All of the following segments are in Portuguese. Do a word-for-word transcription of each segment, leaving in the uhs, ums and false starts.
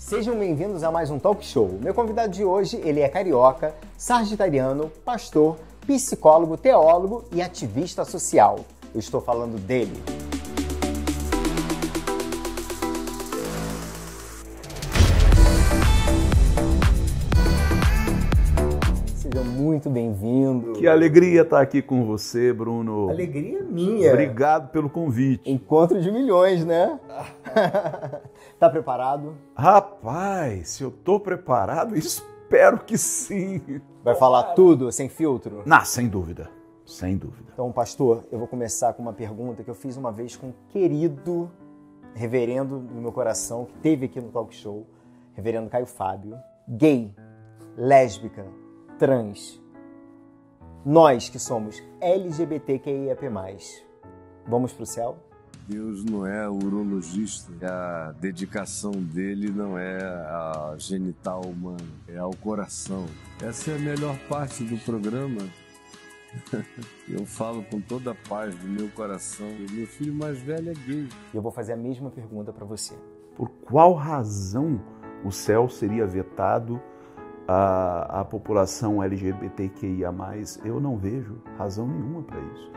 Sejam bem-vindos a mais um Talk Show. Meu convidado de hoje, ele é carioca, sagitariano, pastor, psicólogo, teólogo e ativista social. Eu estou falando dele. Seja muito bem-vindo. Que alegria estar aqui com você, Bruno. Alegria minha. Obrigado pelo convite. Encontro de milhões, né? Tá preparado? Rapaz, se eu tô preparado, espero que sim. Vai falar tudo, sem filtro? Não, sem dúvida, sem dúvida. Então, pastor, eu vou começar com uma pergunta que eu fiz uma vez com um querido reverendo no meu coração, que teve aqui no Talk Show, reverendo Caio Fábio. Gay, lésbica, trans, nós que somos L G B T Q I A P mais, vamos pro céu? Deus não é urologista, a dedicação dele não é a genital humana, é ao coração. Essa é a melhor parte do programa. Eu falo com toda a paz do meu coração. Meu filho mais velho é gay. E eu vou fazer a mesma pergunta para você. Por qual razão o céu seria vetado à, à população L G B T Q I A mais? Eu não vejo razão nenhuma para isso.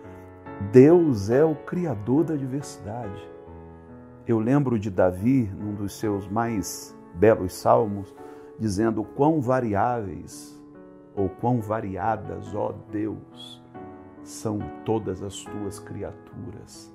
Deus é o criador da diversidade. Eu lembro de Davi, num dos seus mais belos salmos, dizendo: quão variáveis ou quão variadas, ó Deus, são todas as tuas criaturas.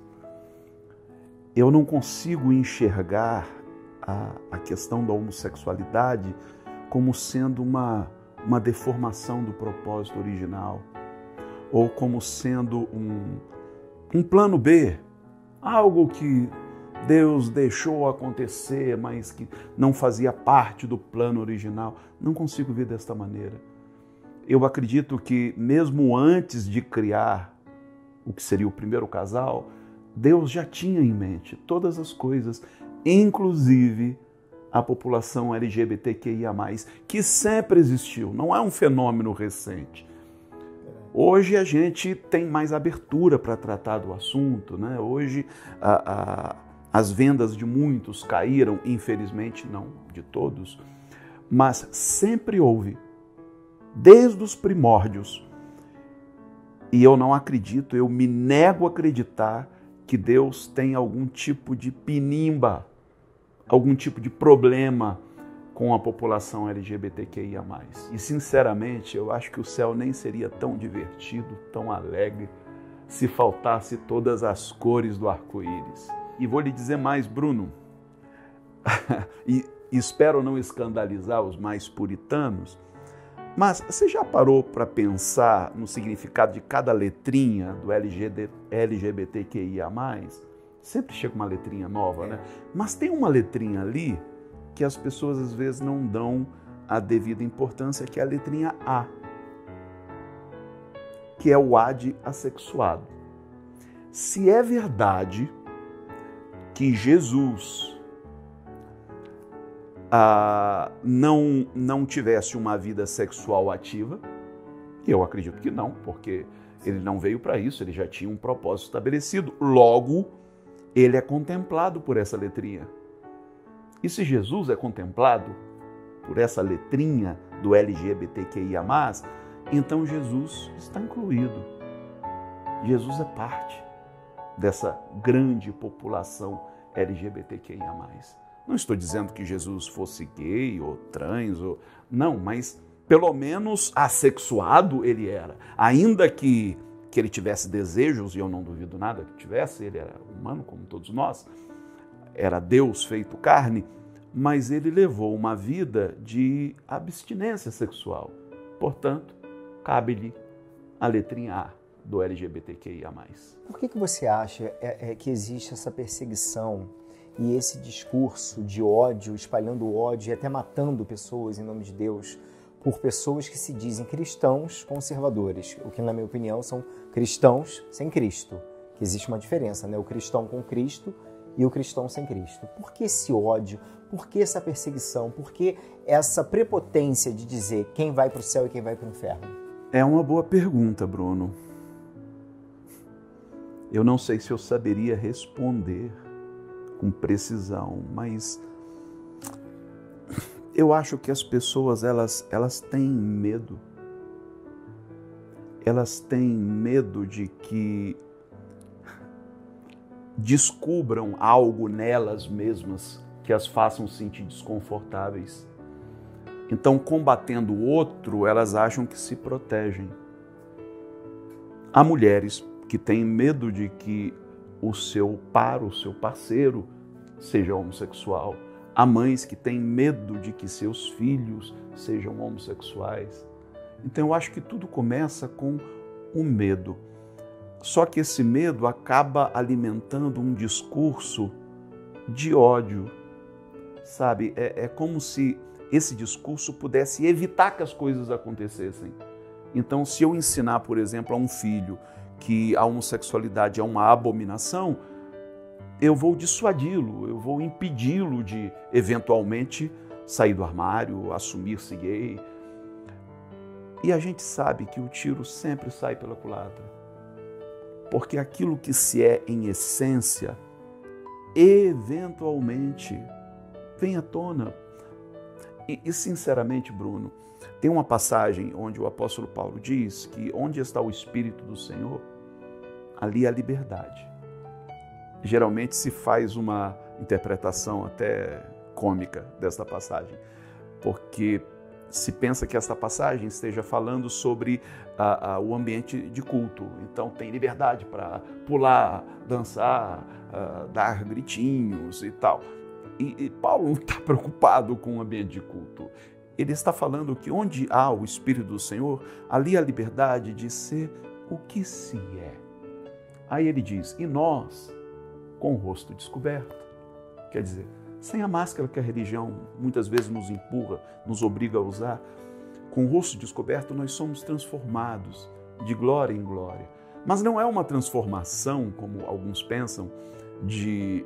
Eu não consigo enxergar a, a questão da homossexualidade como sendo uma, uma deformação do propósito original, ou como sendo um, um plano B, algo que Deus deixou acontecer, mas que não fazia parte do plano original. Não consigo ver desta maneira. Eu acredito que mesmo antes de criar o que seria o primeiro casal, Deus já tinha em mente todas as coisas, inclusive a população L G B T Q I A mais, que sempre existiu, não é um fenômeno recente. Hoje a gente tem mais abertura para tratar do assunto, né? Hoje a, a, as vendas de muitos caíram, infelizmente não de todos, mas sempre houve, desde os primórdios. E eu não acredito, eu me nego a acreditar que Deus tem algum tipo de pinimba, algum tipo de problema com a população L G B T Q I A mais. E, sinceramente, eu acho que o céu nem seria tão divertido, tão alegre, se faltasse todas as cores do arco-íris. E vou lhe dizer mais, Bruno, e espero não escandalizar os mais puritanos, mas você já parou para pensar no significado de cada letrinha do L G B T Q I A mais? Sempre chega uma letrinha nova, né? Mas tem uma letrinha ali que as pessoas às vezes não dão a devida importância, que é a letrinha A, que é o A de assexuado. Se é verdade que Jesus ah, não, não tivesse uma vida sexual ativa, e eu acredito que não, porque ele não veio para isso, ele já tinha um propósito estabelecido, logo ele é contemplado por essa letrinha. E se Jesus é contemplado por essa letrinha do L G B T Q I A mais, então Jesus está incluído. Jesus é parte dessa grande população L G B T Q I A mais. Não estou dizendo que Jesus fosse gay ou trans, ou... não, mas pelo menos assexuado ele era. Ainda que, que ele tivesse desejos, e eu não duvido nada que tivesse, ele era humano como todos nós, era Deus feito carne, mas ele levou uma vida de abstinência sexual. Portanto, cabe-lhe a letrinha A do L G B T Q I A mais. Por que, que você acha é, é, que existe essa perseguição e esse discurso de ódio, espalhando ódio e até matando pessoas em nome de Deus, por pessoas que se dizem cristãos conservadores, o que, na minha opinião, são cristãos sem Cristo, que existe uma diferença, né? O cristão com Cristo e o cristão sem Cristo. Por que esse ódio? Por que essa perseguição? Por que essa prepotência de dizer quem vai para o céu e quem vai para o inferno? É uma boa pergunta, Bruno. Eu não sei se eu saberia responder com precisão, mas eu acho que as pessoas, elas, elas têm medo. Elas têm medo de que descubram algo nelas mesmas que as façam sentir desconfortáveis. Então, combatendo o outro, elas acham que se protegem. Há mulheres que têm medo de que o seu par, o seu parceiro, seja homossexual. Há mães que têm medo de que seus filhos sejam homossexuais. Então, eu acho que tudo começa com o medo. Só que esse medo acaba alimentando um discurso de ódio, sabe? É, é como se esse discurso pudesse evitar que as coisas acontecessem. Então, se eu ensinar, por exemplo, a um filho que a homossexualidade é uma abominação, eu vou dissuadi-lo, eu vou impedi-lo de, eventualmente, sair do armário, assumir-se gay. E a gente sabe que o tiro sempre sai pela culatra. Porque aquilo que se é em essência, eventualmente, vem à tona. E, e, sinceramente, Bruno, tem uma passagem onde o apóstolo Paulo diz que onde está o Espírito do Senhor, ali há liberdade. Geralmente se faz uma interpretação até cômica desta passagem, porque se pensa que esta passagem esteja falando sobre a, a, o ambiente de culto. Então tem liberdade para pular, dançar, a, dar gritinhos e tal. E, e Paulo não está preocupado com o ambiente de culto. Ele está falando que onde há o Espírito do Senhor, ali há a liberdade de ser o que se é. Aí ele diz, e nós, com o rosto descoberto, quer dizer, sem a máscara que a religião muitas vezes nos empurra, nos obriga a usar, com o rosto descoberto nós somos transformados de glória em glória. Mas não é uma transformação, como alguns pensam, de,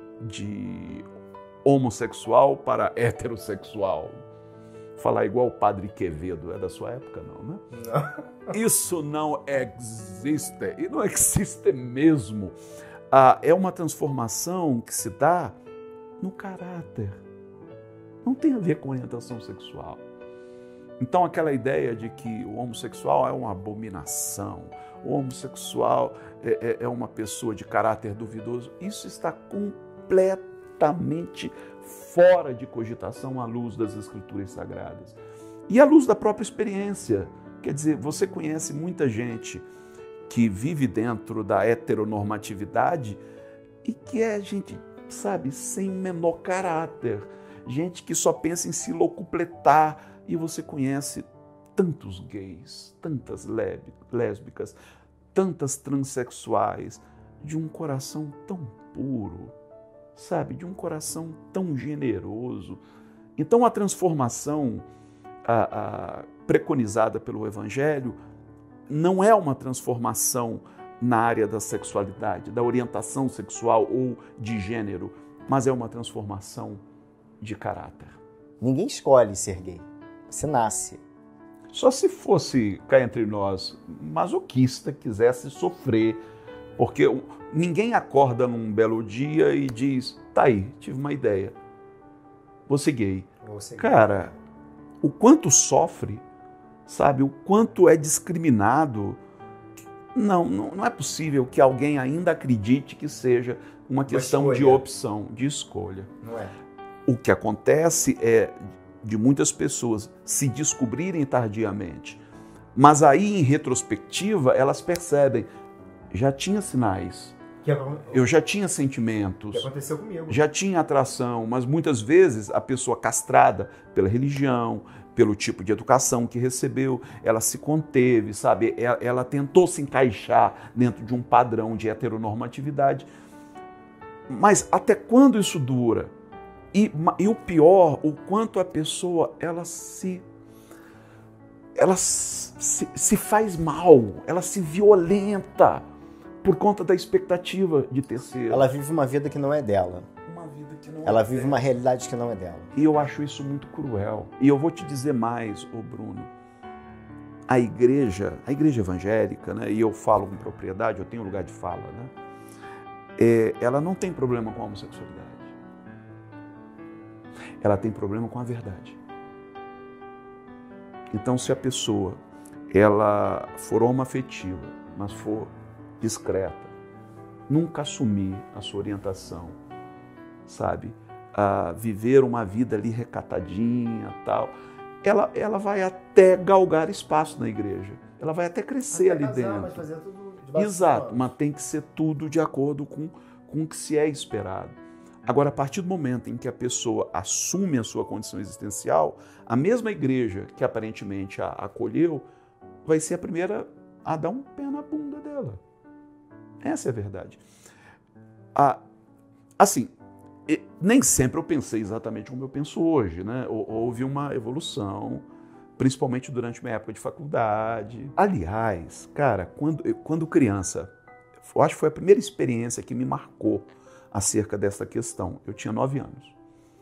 de homossexual para heterossexual. Falar igual o Padre Quevedo, é da sua época, não, né? Não. Isso não existe, e não existe mesmo. Ah, é uma transformação que se dá no caráter. Não tem a ver com orientação sexual. Então, aquela ideia de que o homossexual é uma abominação, o homossexual é, é, é uma pessoa de caráter duvidoso, isso está completamente fora de cogitação à luz das Escrituras Sagradas. E à luz da própria experiência. Quer dizer, você conhece muita gente que vive dentro da heteronormatividade e que é gente, sabe, sem o menor caráter. Gente que só pensa em se locupletar. E você conhece tantos gays, tantas lésbicas, tantas transexuais, de um coração tão puro, sabe, de um coração tão generoso. Então a transformação a, a, preconizada pelo Evangelho não é uma transformação na área da sexualidade, da orientação sexual ou de gênero, mas é uma transformação de caráter. Ninguém escolhe ser gay, você nasce. Só se fosse, cá entre nós, masoquista, quisesse sofrer, porque ninguém acorda num belo dia e diz, tá aí, tive uma ideia, vou ser gay. Vou ser gay. Cara, o quanto sofre, sabe, o quanto é discriminado, não, não, não é possível que alguém ainda acredite que seja uma questão uma de opção, de escolha. Não é. O que acontece é de muitas pessoas se descobrirem tardiamente, mas aí em retrospectiva elas percebem, já tinha sinais, que eu já tinha sentimentos, que aconteceu comigo. Já tinha atração, mas muitas vezes a pessoa castrada pela religião, pelo tipo de educação que recebeu, ela se conteve, sabe? Ela, ela tentou se encaixar dentro de um padrão de heteronormatividade, mas até quando isso dura? E, e o pior, o quanto a pessoa ela se, ela se, se faz mal, ela se violenta por conta da expectativa de terceiro. Ela vive uma vida que não é dela. Uma vida que não ela é vive dela. Uma realidade que não é dela. E eu acho isso muito cruel. E eu vou te dizer mais, ô Bruno. A igreja, a igreja evangélica, né, e eu falo com propriedade, eu tenho lugar de fala, né, é, ela não tem problema com a homossexualidade. ela tem problema com a verdade. Então, se a pessoa ela for homoafetiva, mas for discreta, nunca assumir a sua orientação, sabe? A viver uma vida ali recatadinha, tal, ela, ela vai até galgar espaço na igreja. Ela vai até crescer até ali casar, dentro. Mas fazer tudo de Exato, mas tem que ser tudo de acordo com, com o que se é esperado. Agora, a partir do momento em que a pessoa assume a sua condição existencial, a mesma igreja que aparentemente a acolheu vai ser a primeira a dar um pé na bunda dela. Essa é a verdade. Ah, assim, nem sempre eu pensei exatamente como eu penso hoje, né? Houve uma evolução, principalmente durante minha época de faculdade. Aliás, cara, quando, quando criança, eu acho que foi a primeira experiência que me marcou acerca dessa questão. Eu tinha nove anos.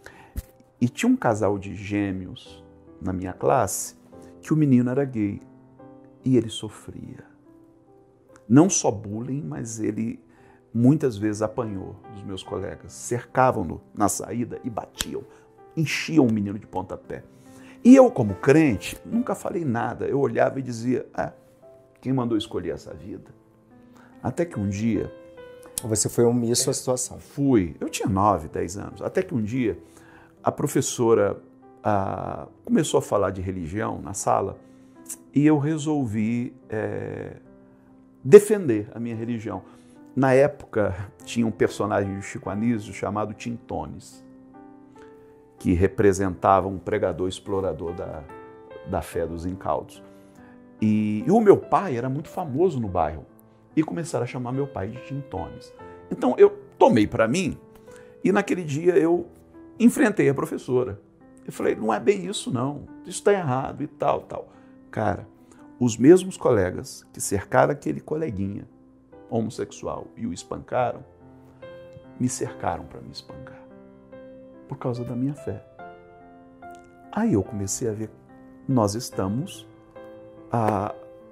E tinha um casal de gêmeos na minha classe que o menino era gay. E ele sofria. Não só bullying, mas ele muitas vezes apanhou dos meus colegas. Cercavam-no na saída e batiam. Enchiam o menino de pontapé. E eu, como crente, nunca falei nada. Eu olhava e dizia, ah, quem mandou escolher essa vida? Até que um dia... Você foi omisso à situação. Fui. Eu tinha nove, dez anos. Até que um dia a professora a, começou a falar de religião na sala e eu resolvi é, defender a minha religião. Na época tinha um personagem de Chico Anísio chamado Tintones, que representava um pregador explorador da, da fé dos incautos. E, e o meu pai era muito famoso no bairro. E começaram a chamar meu pai de Tintones. Então eu tomei para mim e naquele dia eu enfrentei a professora. Eu falei, não é bem isso não, isso está errado e tal, tal. Cara, os mesmos colegas que cercaram aquele coleguinha homossexual e o espancaram, me cercaram para me espancar. Por causa da minha fé. Aí eu comecei a ver, nós estamos a...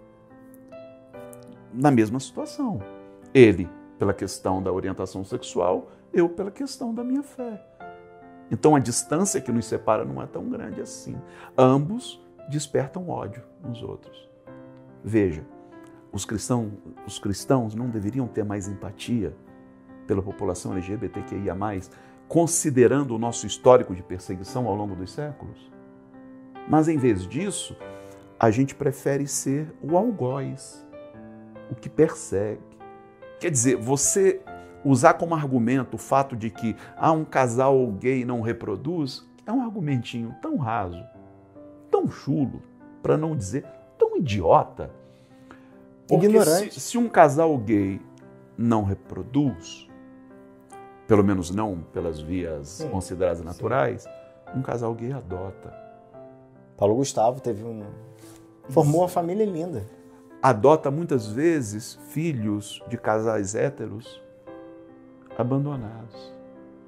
na mesma situação. Ele pela questão da orientação sexual, eu pela questão da minha fé. Então a distância que nos separa não é tão grande assim. Ambos despertam ódio nos outros. Veja, os cristãos, os cristãos não deveriam ter mais empatia pela população L G B T Q I A mais, considerando o nosso histórico de perseguição ao longo dos séculos? Mas em vez disso, a gente prefere ser o algoz, o que persegue. Quer dizer, você usar como argumento o fato de que ah, um casal gay não reproduz, é um argumentinho tão raso, tão chulo, para não dizer tão idiota. Porque ignorante. Se, se um casal gay não reproduz, pelo menos não pelas vias sim, consideradas naturais, sim. um casal gay adota. Paulo Gustavo teve um... formou uma família linda. Adota muitas vezes filhos de casais héteros abandonados.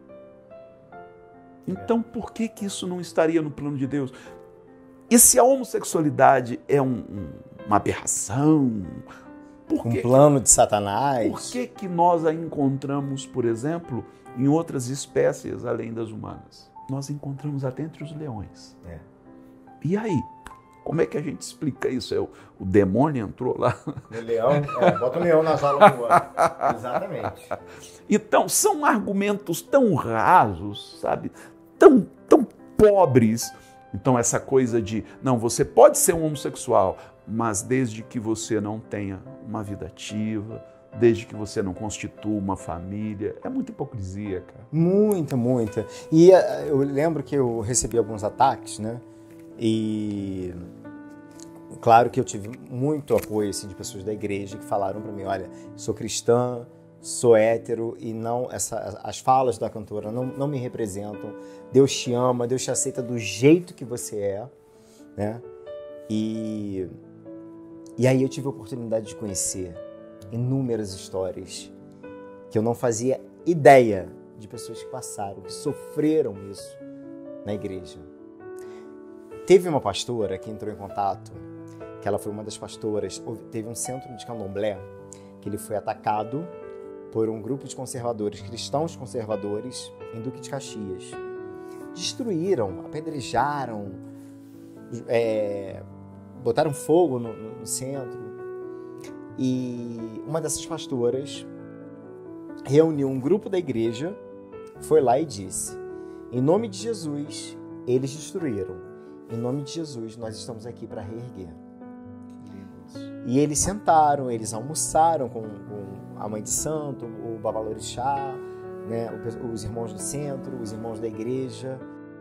Então, por que que isso não estaria no plano de Deus? E se a homossexualidade é um, um, uma aberração? Por um que, plano de Satanás? Por que que nós a encontramos, por exemplo, em outras espécies além das humanas? Nós encontramos até entre os leões. É. E aí? Como é que a gente explica isso? É, o, o demônio entrou lá. O leão, é, bota o leão na jaula do outro. Exatamente. Então, são argumentos tão rasos, sabe? Tão, tão pobres. Então, essa coisa de, não, você pode ser um homossexual, mas desde que você não tenha uma vida ativa, desde que você não constitua uma família, é muita hipocrisia, cara. Muita, muita. E eu lembro que eu recebi alguns ataques, né? E claro que eu tive muito apoio assim, de pessoas da igreja que falaram para mim, olha, sou cristã, sou hétero e não essa, as falas da cantora não, não me representam. Deus te ama, Deus te aceita do jeito que você é, né? E, e aí eu tive a oportunidade de conhecer inúmeras histórias que eu não fazia ideia de pessoas que passaram, que sofreram isso na igreja. Teve uma pastora que entrou em contato, que ela foi uma das pastoras, teve um centro de candomblé, que ele foi atacado por um grupo de conservadores, cristãos conservadores, em Duque de Caxias. destruíram, apedrejaram, é, botaram fogo no, no centro. E uma dessas pastoras reuniu um grupo da igreja, foi lá e disse: em nome de Jesus, eles destruíram. Em nome de Jesus, nós estamos aqui para reerguer. E eles sentaram, eles almoçaram com, com a mãe de santo, o babalorixá, né, os irmãos do centro, os irmãos da igreja.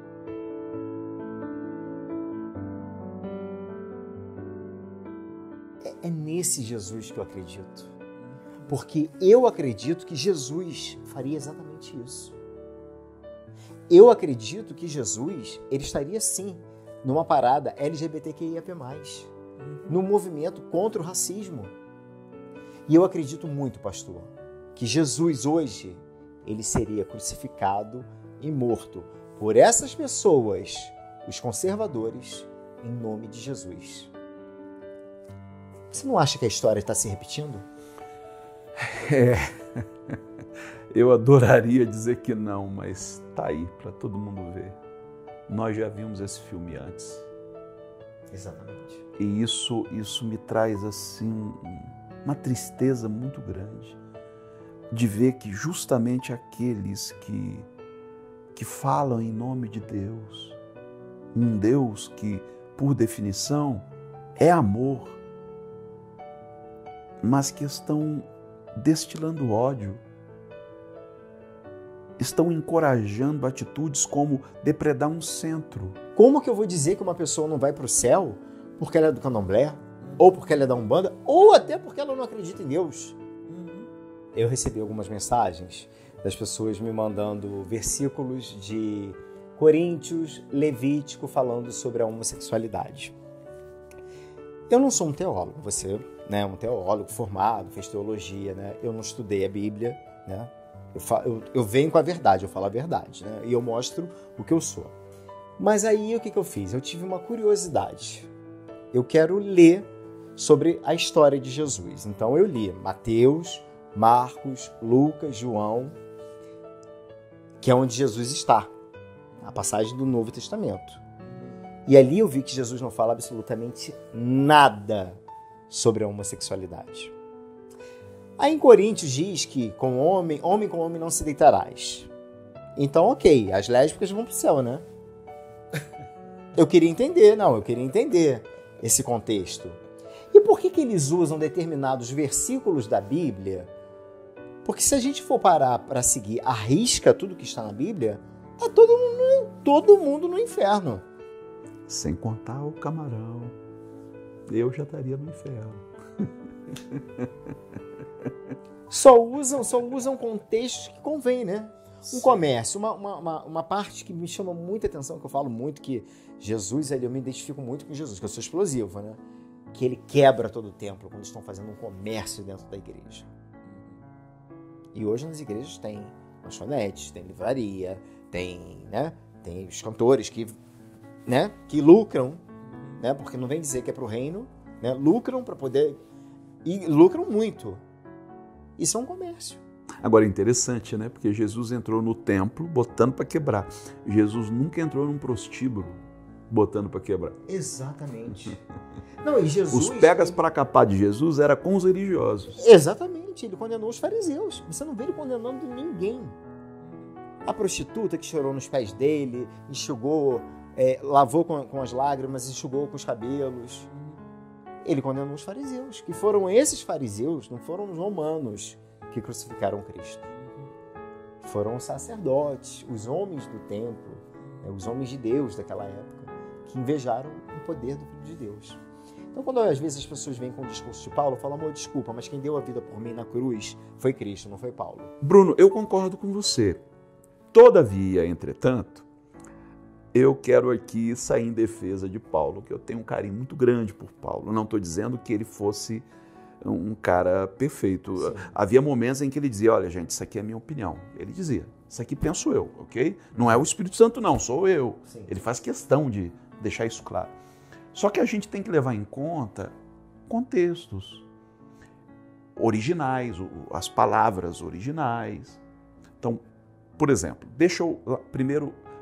É, é nesse Jesus que eu acredito. Porque eu acredito que Jesus faria exatamente isso. Eu acredito que Jesus, ele estaria sim numa parada L G B T Q I A P mais, no movimento contra o racismo. E eu acredito muito, pastor, que Jesus hoje, ele seria crucificado e morto por essas pessoas, os conservadores, em nome de Jesus. Você não acha que a história está se repetindo? É, eu adoraria dizer que não, mas tá aí para todo mundo ver. Nós já vimos esse filme antes. Exatamente. E isso, isso me traz assim uma tristeza muito grande de ver que justamente aqueles que, que falam em nome de Deus, um Deus que, por definição, é amor, mas que estão destilando ódio, estão encorajando atitudes como depredar um centro. Como que eu vou dizer que uma pessoa não vai para o céu porque ela é do candomblé, ou porque ela é da Umbanda, ou até porque ela não acredita em Deus? Uhum. Eu recebi algumas mensagens das pessoas me mandando versículos de Coríntios, Levítico, falando sobre a homossexualidade. Eu não sou um teólogo, você, né, um teólogo formado, fez teologia, né? Eu não estudei a Bíblia, né? Eu, fa- eu, eu venho com a verdade, eu falo a verdade, né? E eu mostro o que eu sou. Mas aí o que, que eu fiz? Eu tive uma curiosidade. Eu quero ler sobre a história de Jesus. Então eu li Mateus, Marcos, Lucas, João, que é onde Jesus está, a passagem do Novo Testamento. E ali eu vi que Jesus não fala absolutamente nada sobre a homossexualidade. Aí em Coríntios diz que com homem, homem com homem não se deitarás. Então, ok, as lésbicas vão pro céu, né? Eu queria entender, não, eu queria entender esse contexto. E por que que eles usam determinados versículos da Bíblia? Porque se a gente for parar para seguir à risca tudo que está na Bíblia, tá todo mundo, todo mundo no inferno. Sem contar o camarão, eu já estaria no inferno. Só usam, só usam contextos que convém, né? Um comércio, uma, uma, uma parte que me chama muita atenção, que eu falo muito, que Jesus, ali, eu me identifico muito com Jesus, que eu sou explosivo, né? Que ele quebra todo o templo quando estão fazendo um comércio dentro da igreja. E hoje nas igrejas tem lanchonetes, tem livraria, tem, né? Tem os cantores que, né? que lucram, né? Porque não vem dizer que é para o reino, né? Lucram para poder... E lucram muito. Isso é um comércio. Agora, é interessante, né? Porque Jesus entrou no templo botando para quebrar. Jesus nunca entrou num prostíbulo botando para quebrar. Exatamente. Não, e Jesus... Os pegas para capar de Jesus era com os religiosos. Exatamente. Ele condenou os fariseus. Você não vê ele condenando ninguém. A prostituta que chorou nos pés dele, enxugou, é, lavou com, com as lágrimas, enxugou com os cabelos. Ele condenou os fariseus, que foram esses fariseus, não foram os romanos que crucificaram Cristo. Foram os sacerdotes, os homens do templo, né, os homens de Deus daquela época, que invejaram o poder do Filho de Deus. Então, quando às vezes as pessoas vêm com o discurso de Paulo, falam, amor, desculpa, mas quem deu a vida por mim na cruz foi Cristo, não foi Paulo. Bruno, eu concordo com você. Todavia, entretanto, eu quero aqui sair em defesa de Paulo, que eu tenho um carinho muito grande por Paulo. Não estou dizendo que ele fosse um cara perfeito. Sim. Havia momentos em que ele dizia, olha, gente, isso aqui é a minha opinião. Ele dizia, isso aqui penso eu, ok? Não é o Espírito Santo, não, sou eu. Sim. Ele faz questão de deixar isso claro. Só que a gente tem que levar em conta contextos originais, as palavras originais. Então, por exemplo, deixa eu primeiro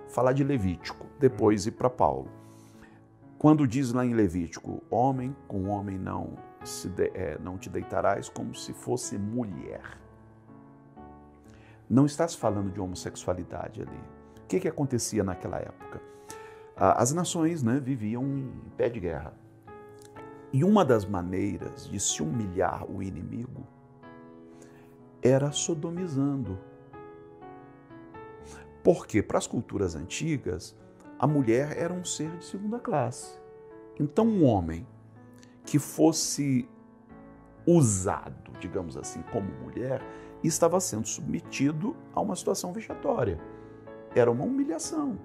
falar de Levítico, depois ir para Paulo. Quando diz lá em Levítico, homem com homem não, se de, é, não te deitarás como se fosse mulher. Não está se falando de homossexualidade ali. O que, que acontecia naquela época? As nações, né, viviam em pé de guerra. E uma das maneiras de se humilhar o inimigo era sodomizando. Porque, para as culturas antigas, a mulher era um ser de segunda classe. Então, um homem que fosse usado, digamos assim, como mulher, estava sendo submetido a uma situação vexatória. Era uma humilhação.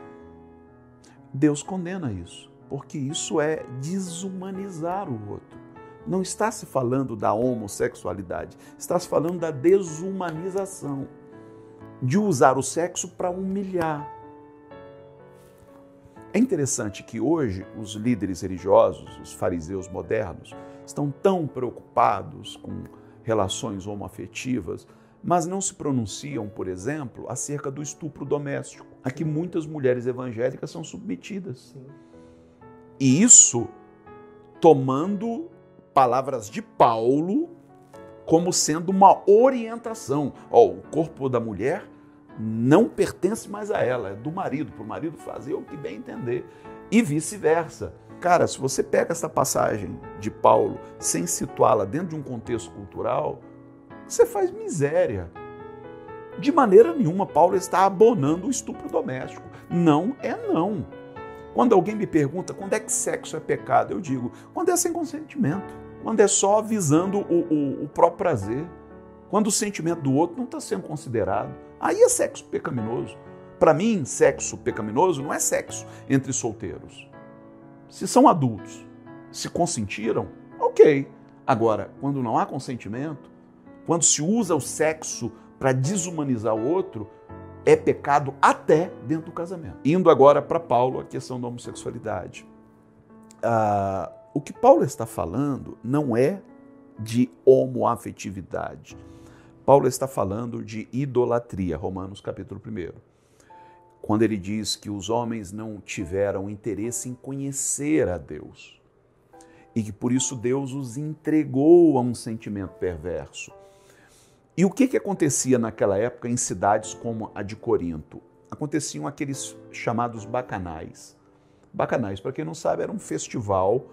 Deus condena isso, porque isso é desumanizar o outro. Não está se falando da homossexualidade, está se falando da desumanização, de usar o sexo para humilhar. É interessante que hoje os líderes religiosos, os fariseus modernos, estão tão preocupados com relações homoafetivas, mas não se pronunciam, por exemplo, acerca do estupro doméstico, a que muitas mulheres evangélicas são submetidas. Sim. E isso tomando palavras de Paulo como sendo uma orientação. Oh, o corpo da mulher não pertence mais a ela, é do marido, para o marido fazer o que bem entender, e vice-versa. Cara, se você pega essa passagem de Paulo sem situá-la dentro de um contexto cultural, você faz miséria. De maneira nenhuma, Paulo está abonando o estupro doméstico. Não é não. Quando alguém me pergunta quando é que sexo é pecado, eu digo, quando é sem consentimento, quando é só visando o, o, o próprio prazer, quando o sentimento do outro não está sendo considerado. Aí é sexo pecaminoso. Para mim, sexo pecaminoso não é sexo entre solteiros. Se são adultos, se consentiram, ok. Agora, quando não há consentimento, quando se usa o sexo para desumanizar o outro, é pecado até dentro do casamento. Indo agora para Paulo, a questão da homossexualidade. Ah, o que Paulo está falando não é de homoafetividade. Paulo está falando de idolatria, Romanos capítulo primeiro. Quando ele diz que os homens não tiveram interesse em conhecer a Deus e que por isso Deus os entregou a um sentimento perverso. E o que, que acontecia naquela época em cidades como a de Corinto? Aconteciam aqueles chamados bacanais. Bacanais, para quem não sabe, era um festival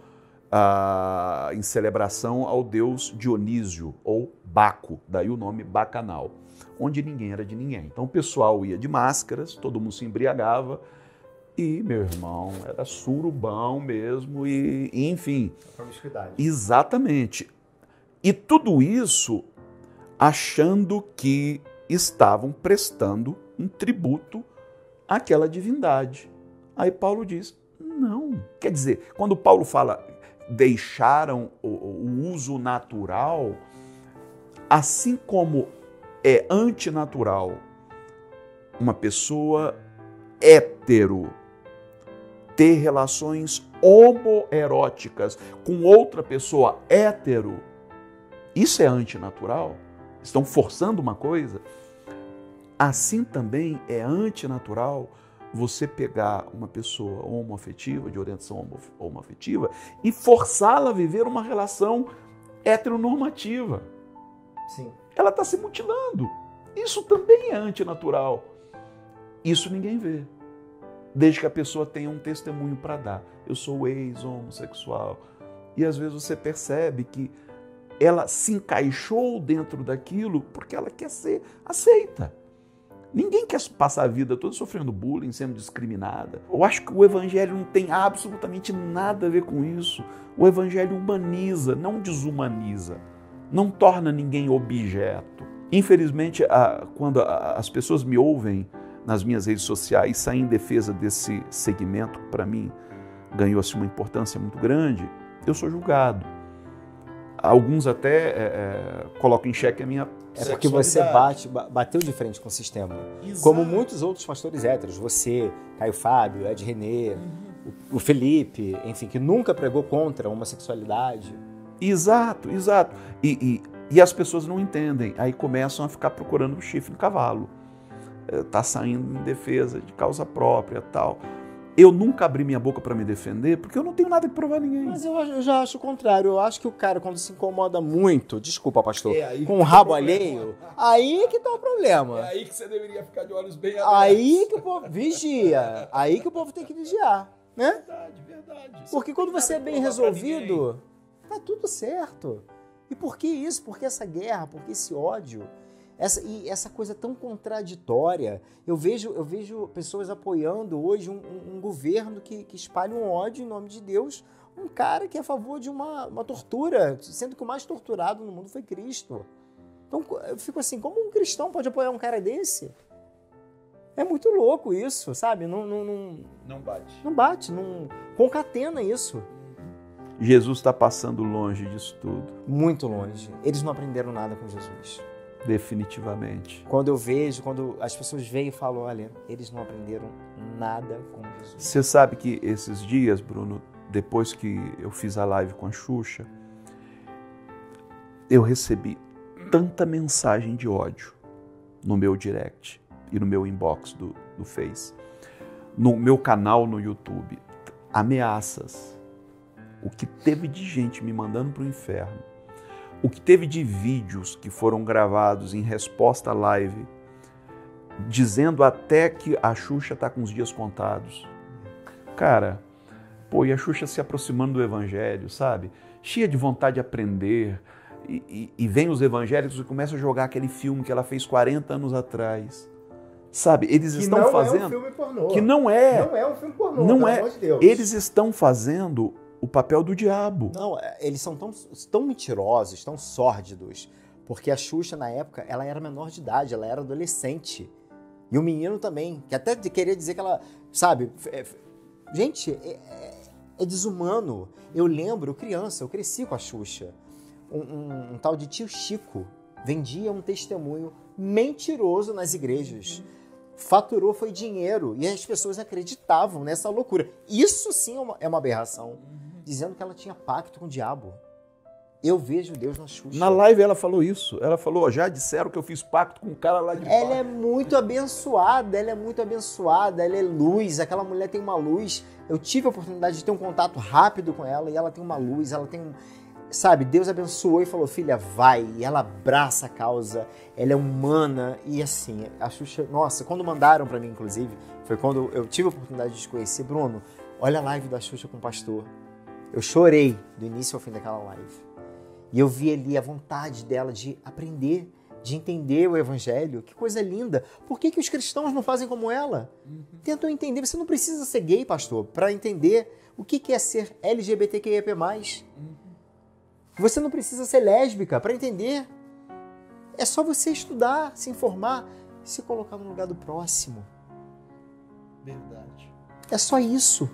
ah, em celebração ao deus Dionísio, ou Baco, daí o nome bacanal, onde ninguém era de ninguém. Então o pessoal ia de máscaras, todo mundo se embriagava e, meu irmão, era surubão mesmo e, enfim. Promiscuidade. Exatamente. E tudo isso achando que estavam prestando um tributo àquela divindade. Aí Paulo diz, não. Quer dizer, quando Paulo fala deixaram o, o uso natural, assim como é antinatural uma pessoa hétero ter relações homoeróticas com outra pessoa hétero, isso é antinatural? Estão forçando uma coisa? Assim também é antinatural você pegar uma pessoa homoafetiva, de orientação homoafetiva, e forçá-la a viver uma relação heteronormativa. Sim. Ela está se mutilando. Isso também é antinatural. Isso ninguém vê. Desde que a pessoa tenha um testemunho para dar. Eu sou ex-homossexual. E às vezes você percebe que ela se encaixou dentro daquilo porque ela quer ser aceita. Ninguém quer passar a vida toda sofrendo bullying, sendo discriminada. Eu acho que o evangelho não tem absolutamente nada a ver com isso. O evangelho humaniza, não desumaniza. Não torna ninguém objeto. Infelizmente, quando as pessoas me ouvem nas minhas redes sociais e saem em defesa desse segmento, que para mim ganhou assim, uma importância muito grande, eu sou julgado. Alguns até é, é, colocam em xeque a minha É porque você bate, bateu de frente com o sistema. Exato. Como muitos outros pastores héteros. Você, Caio Fábio, Ed René, uhum. o Felipe, enfim, que nunca pregou contra a homossexualidade. Exato, exato. E, e, e as pessoas não entendem. Aí começam a ficar procurando o chifre no cavalo. está saindo em defesa de causa própria, tal. Eu nunca abri minha boca para me defender, porque eu não tenho nada que provar a ninguém. Mas eu, eu já acho o contrário. Eu acho que o cara, quando se incomoda muito, desculpa, pastor, É com o rabo alheio, aí que tá o problema. É aí que você deveria ficar de olhos bem abertos. Aí que o povo vigia. Aí que o povo tem que vigiar, né? Verdade, verdade. Porque quando você é bem resolvido, tá tudo certo. E por que isso? Por que essa guerra? Por que esse ódio? Essa, e essa coisa tão contraditória. Eu vejo, eu vejo pessoas apoiando hoje um, um, um governo que, que espalha um ódio em nome de Deus, um cara que é a favor de uma, uma tortura, sendo que o mais torturado no mundo foi Cristo. Então eu fico assim, como um cristão pode apoiar um cara desse? É muito louco isso, sabe? Não, não, não, não bate. Não bate, não concatena isso. Jesus está passando longe disso tudo. Muito longe. Eles não aprenderam nada com Jesus. Definitivamente. Quando eu vejo, quando as pessoas veem e falam, olha, eles não aprenderam nada com Jesus. Você sabe que esses dias, Bruno, depois que eu fiz a live com a Xuxa, eu recebi tanta mensagem de ódio no meu direct e no meu inbox do, do Face, no meu canal no YouTube, ameaças. O que teve de gente me mandando para o inferno, o que teve de vídeos que foram gravados em resposta à live, dizendo até que a Xuxa está com os dias contados. Cara, pô, e a Xuxa se aproximando do evangelho, sabe? Cheia de vontade de aprender. E, e, e vem os evangélicos e começam a jogar aquele filme que ela fez quarenta anos atrás. Sabe? Eles que estão não fazendo... é um filme pornô. Que não é. Não é um filme pornô, não pelo é. amor de Deus. Eles estão fazendo o papel do diabo. Não, eles são tão, tão mentirosos, tão sórdidos, porque a Xuxa, na época, ela era menor de idade, ela era adolescente. E o menino também, que até queria dizer que ela, sabe... É, gente, é, é, é desumano. Eu lembro, criança, eu cresci com a Xuxa. Um, um, um tal de tio Chico vendia um testemunho mentiroso nas igrejas. Faturou, foi dinheiro. E as pessoas acreditavam nessa loucura. Isso sim é uma, é uma aberração. Dizendo que ela tinha pacto com o diabo. Eu vejo Deus na Xuxa. Na live ela falou isso. Ela falou, já disseram que eu fiz pacto com um cara lá de Ela baixo. é muito abençoada, ela é muito abençoada, ela é luz, aquela mulher tem uma luz. Eu tive a oportunidade de ter um contato rápido com ela e ela tem uma luz, ela tem um... Sabe, Deus abençoou e falou, filha, vai. E ela abraça a causa, ela é humana. E assim, a Xuxa... Nossa, quando mandaram pra mim, inclusive, foi quando eu tive a oportunidade de te conhecer. Bruno, olha a live da Xuxa com o pastor. Eu chorei do início ao fim daquela live. E eu vi ali a vontade dela de aprender, de entender o evangelho. Que coisa linda. Por que que os cristãos não fazem como ela? Uhum. Tentam entender. Você não precisa ser gay, pastor, para entender o que que é ser L G B T Q I A P mais. Uhum. Você não precisa ser lésbica para entender. É só você estudar, se informar e se colocar no lugar do próximo. Verdade. É só isso.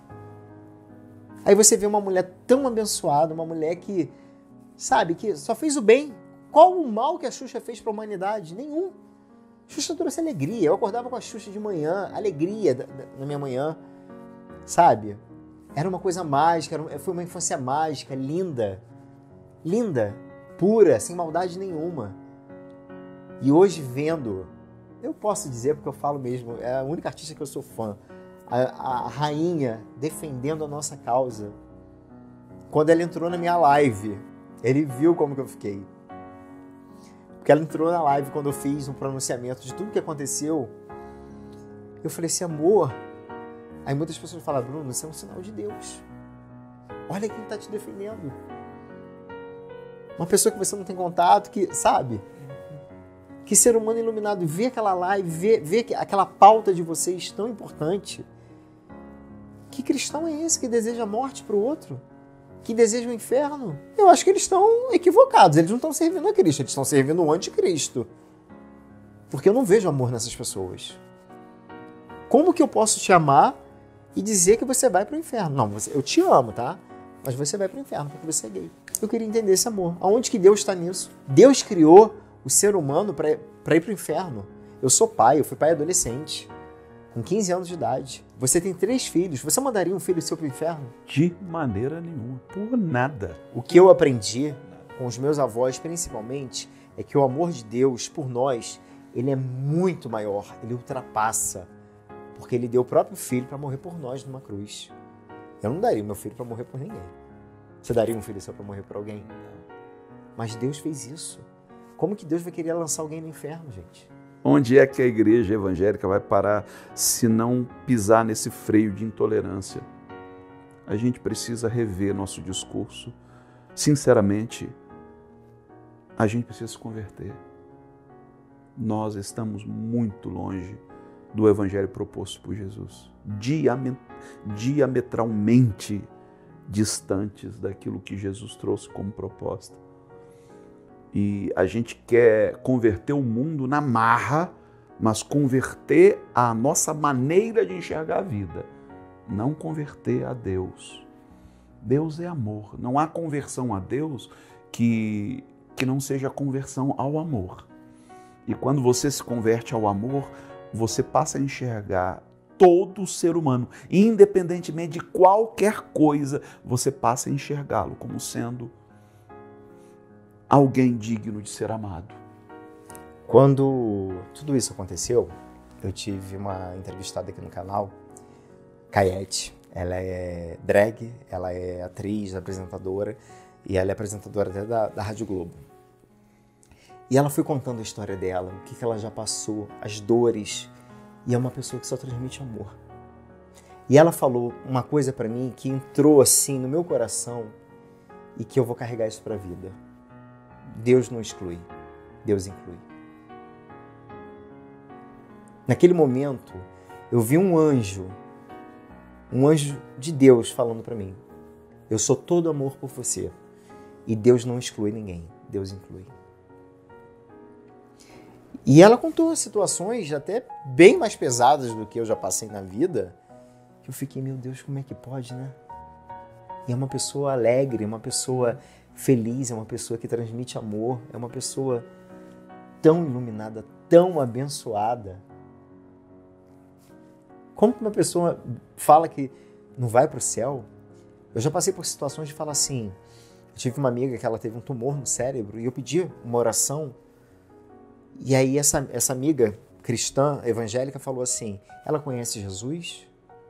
Aí você vê uma mulher tão abençoada, uma mulher que, sabe, que só fez o bem. Qual o mal que a Xuxa fez para a humanidade? Nenhum. A Xuxa trouxe alegria. Eu acordava com a Xuxa de manhã, alegria da, da, na minha manhã, sabe? Era uma coisa mágica, era, foi uma infância mágica, linda. Linda, pura, sem maldade nenhuma. E hoje vendo, eu posso dizer porque eu falo mesmo, é a única artista que eu sou fã, a, a rainha defendendo a nossa causa. Quando ela entrou na minha live, ele viu como que eu fiquei. Porque ela entrou na live quando eu fiz um pronunciamento de tudo que aconteceu. Eu falei assim, amor. Aí muitas pessoas falam, Bruno, isso é um sinal de Deus. Olha quem está te defendendo. Uma pessoa que você não tem contato, que, sabe? Que ser humano iluminado, vê aquela live, vê, vê aquela pauta de vocês tão importante. Que cristão é esse que deseja a morte para o outro? Que deseja o inferno? Eu acho que eles estão equivocados. Eles não estão servindo a Cristo, eles estão servindo o anticristo. Porque eu não vejo amor nessas pessoas. Como que eu posso te amar e dizer que você vai para o inferno? Não, você, eu te amo, tá? Mas você vai para o inferno porque você é gay. Eu queria entender esse amor. Aonde que Deus está nisso? Deus criou o ser humano para ir para o inferno. Eu sou pai, eu fui pai adolescente, com quinze anos de idade. Você tem três filhos. Você mandaria um filho seu para o inferno? De maneira nenhuma. Por nada. O que eu aprendi com os meus avós, principalmente, é que o amor de Deus por nós, ele é muito maior, ele ultrapassa, porque ele deu o próprio filho para morrer por nós numa cruz. Eu não daria o meu filho para morrer por ninguém. Você daria um filho seu para morrer por alguém? Mas Deus fez isso. Como que Deus vai querer lançar alguém no inferno, gente? Onde é que a igreja evangélica vai parar se não pisar nesse freio de intolerância? A gente precisa rever nosso discurso. Sinceramente, a gente precisa se converter. Nós estamos muito longe do evangelho proposto por Jesus. Diametralmente distantes daquilo que Jesus trouxe como proposta. E a gente quer converter o mundo na marra, mas converter a nossa maneira de enxergar a vida, não converter a Deus. Deus é amor. Não há conversão a Deus que, que não seja conversão ao amor. E quando você se converte ao amor, você passa a enxergar todo ser humano, independentemente de qualquer coisa, você passa a enxergá-lo como sendo alguém digno de ser amado. Quando tudo isso aconteceu, eu tive uma entrevistada aqui no canal, Caiete. Ela é drag, ela é atriz, apresentadora, e ela é apresentadora até da, da Rádio Globo. E ela foi contando a história dela, o que, que ela já passou, as dores, e é uma pessoa que só transmite amor. E ela falou uma coisa pra mim que entrou assim no meu coração e que eu vou carregar isso pra vida. Deus não exclui, Deus inclui. Naquele momento, eu vi um anjo, um anjo de Deus falando para mim: eu sou todo amor por você. E Deus não exclui ninguém, Deus inclui. E ela contou situações até bem mais pesadas do que eu já passei na vida, que eu fiquei, meu Deus, como é que pode, né? E é uma pessoa alegre, é uma pessoa feliz, é uma pessoa que transmite amor, é uma pessoa tão iluminada, tão abençoada. Como que uma pessoa fala que não vai para o céu? Eu já passei por situações de falar assim, eu tive uma amiga que ela teve um tumor no cérebro e eu pedi uma oração, e aí essa, essa amiga cristã, evangélica, falou assim, ela conhece Jesus?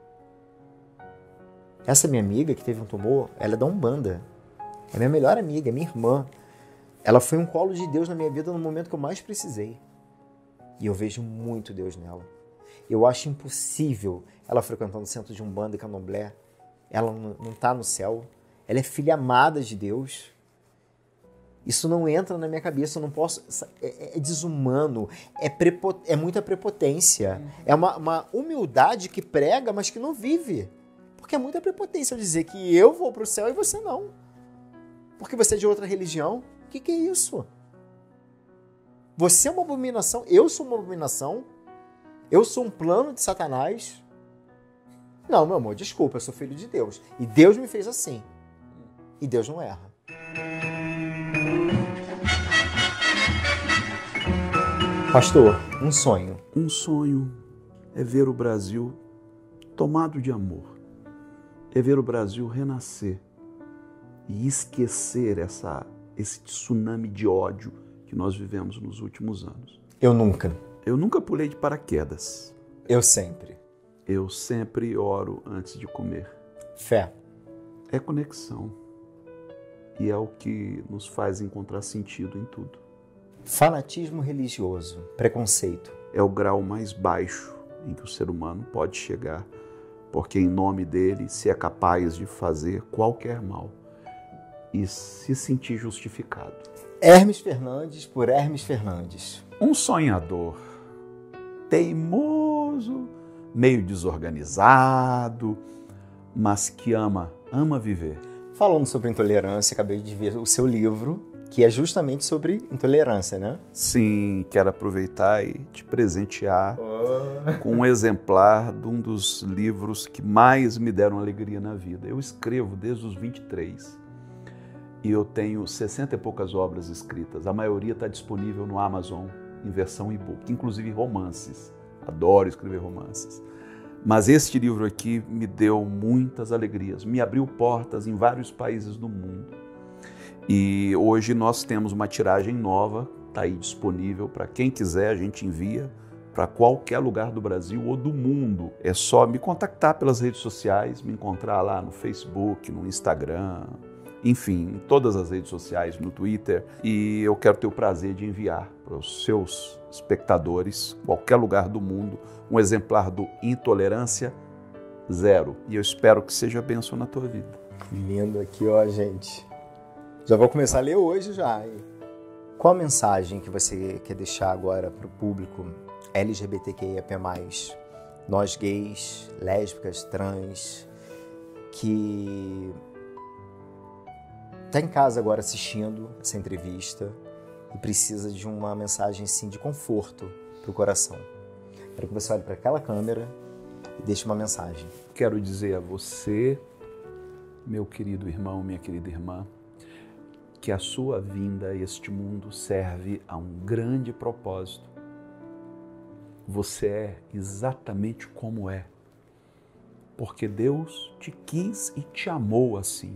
Essa minha amiga que teve um tumor, ela é da Umbanda. É minha melhor amiga, é minha irmã. Ela foi um colo de Deus na minha vida no momento que eu mais precisei. E eu vejo muito Deus nela. Eu acho impossível ela frequentando o centro de Umbanda e Candomblé. Ela não está no céu. Ela é filha amada de Deus. Isso não entra na minha cabeça. Eu não posso... É, é desumano. É, prepo, é muita prepotência. É uma, uma humildade que prega, mas que não vive. Porque é muita prepotência eu dizer que eu vou para o céu e você não. Porque você é de outra religião? O que, que é isso? Você é uma abominação, eu sou uma abominação, eu sou um plano de Satanás. Não, meu amor, desculpa, eu sou filho de Deus. E Deus me fez assim. E Deus não erra. Pastor, um sonho. Um sonho é ver o Brasil tomado de amor. É ver o Brasil renascer. E esquecer essa, esse tsunami de ódio que nós vivemos nos últimos anos. Eu nunca. Eu nunca pulei de paraquedas. Eu sempre. Eu sempre oro antes de comer. Fé. É conexão. E é o que nos faz encontrar sentido em tudo. Fanatismo religioso. Preconceito. É o grau mais baixo em que o ser humano pode chegar, porque em nome dele se é capaz de fazer qualquer mal e se sentir justificado. Hermes Fernandes por Hermes Fernandes. Um sonhador, teimoso, meio desorganizado, mas que ama, ama viver. Falando sobre intolerância, acabei de ver o seu livro, que é justamente sobre intolerância, né? Sim, quero aproveitar e te presentear oh. com um exemplar de um dos livros que mais me deram alegria na vida. Eu escrevo desde os vinte e três. E eu tenho sessenta e poucas obras escritas. A maioria está disponível no Amazon em versão e-book, inclusive romances. Adoro escrever romances. Mas este livro aqui me deu muitas alegrias, me abriu portas em vários países do mundo. E hoje nós temos uma tiragem nova, está aí disponível para quem quiser, a gente envia para qualquer lugar do Brasil ou do mundo. É só me contactar pelas redes sociais, me encontrar lá no Facebook, no Instagram, enfim, em todas as redes sociais, no Twitter, e eu quero ter o prazer de enviar para os seus espectadores, qualquer lugar do mundo, um exemplar do Intolerância Zero. E eu espero que seja bênção na tua vida. Lindo aqui, ó, gente. Já vou começar a ler hoje já. Qual a mensagem que você quer deixar agora para o público L G B T Q I A P mais, nós gays, lésbicas, trans, que está em casa agora assistindo essa entrevista e precisa de uma mensagem sim de conforto para o coração? Quero que você olhe para aquela câmera e deixe uma mensagem. Quero dizer a você, meu querido irmão, minha querida irmã, que a sua vinda a este mundo serve a um grande propósito. Você é exatamente como é, porque Deus te quis e te amou assim.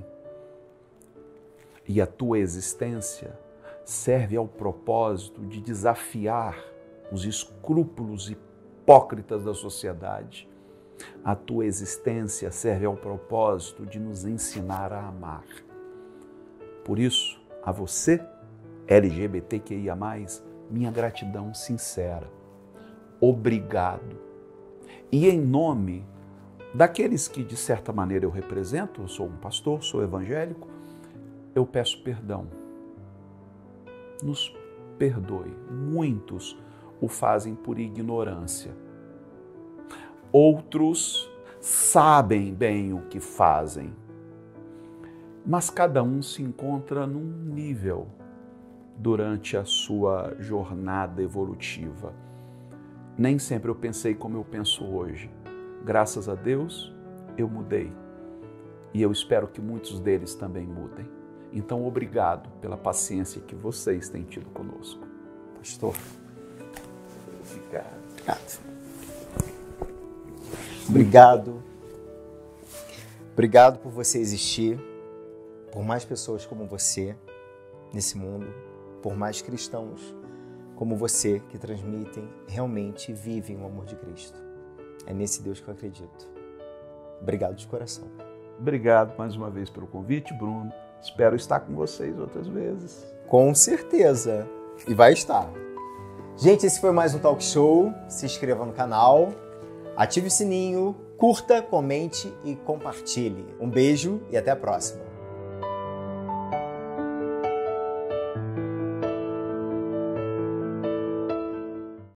E a tua existência serve ao propósito de desafiar os escrúpulos hipócritas da sociedade. A tua existência serve ao propósito de nos ensinar a amar. Por isso, a você, L G B T Q I A mais, minha gratidão sincera. Obrigado. E em nome daqueles que, de certa maneira, eu represento, eu sou um pastor, sou evangélico, eu peço perdão. Nos perdoe. Muitos o fazem por ignorância. Outros sabem bem o que fazem. Mas cada um se encontra num nível durante a sua jornada evolutiva. Nem sempre eu pensei como eu penso hoje. Graças a Deus, eu mudei. E eu espero que muitos deles também mudem. Então, obrigado pela paciência que vocês têm tido conosco. Pastor. Obrigado. Obrigado. Obrigado. Obrigado por você existir, por mais pessoas como você nesse mundo, por mais cristãos como você que transmitem, realmente vivem o amor de Cristo. É nesse Deus que eu acredito. Obrigado de coração. Obrigado mais uma vez pelo convite, Bruno. Espero estar com vocês outras vezes. Com certeza. E vai estar. Gente, esse foi mais um Talk Show. Se inscreva no canal, ative o sininho, curta, comente e compartilhe. Um beijo e até a próxima.